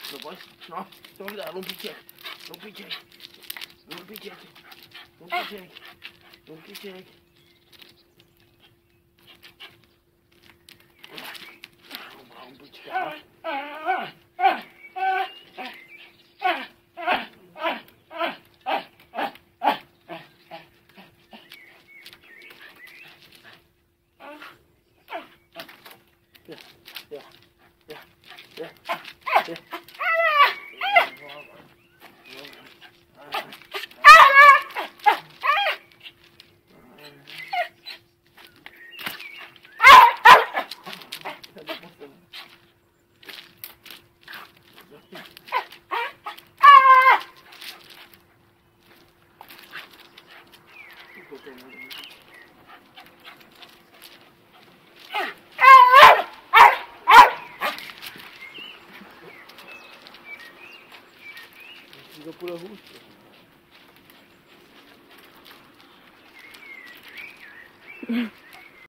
No pojď, no, tohle, lumpíček, lumpíček, lumpíček, lumpíček, lumpíček. Lumpička. To půjde hůř.